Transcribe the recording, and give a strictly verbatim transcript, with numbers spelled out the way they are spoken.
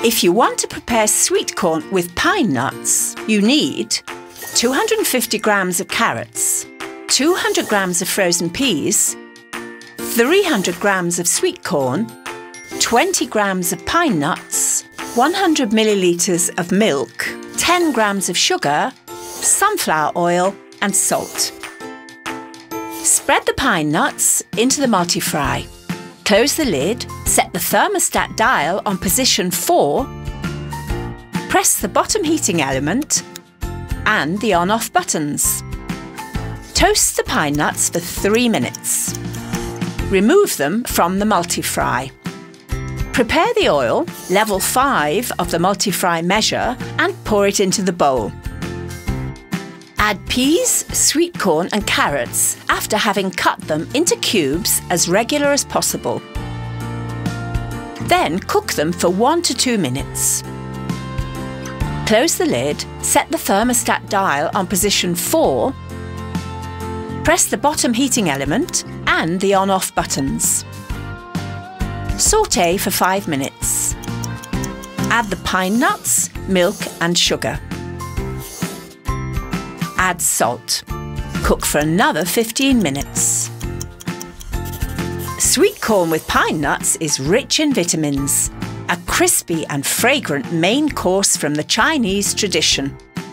If you want to prepare sweet corn with pine nuts, you need two hundred fifty grams of carrots, two hundred grams of frozen peas, three hundred grams of sweet corn, twenty grams of pine nuts, one hundred millilitres of milk, ten grams of sugar, sunflower oil and salt. Spread the pine nuts into the multi-fry. Close the lid, set the thermostat dial on position four, press the bottom heating element and the on-off buttons. Toast the pine nuts for three minutes. Remove them from the multi-fry. Prepare the oil, level five of the multi-fry measure and pour it into the bowl. Add peas, sweet corn and carrots after having cut them into cubes as regular as possible. Then cook them for one to two minutes. Close the lid, set the thermostat dial on position four, press the bottom heating element and the on-off buttons. Sauté for five minutes. Add the pine nuts, milk and sugar. Add salt. Cook for another fifteen minutes. Sweet corn with pine nuts is rich in vitamins, a crispy and fragrant main course from the Chinese tradition.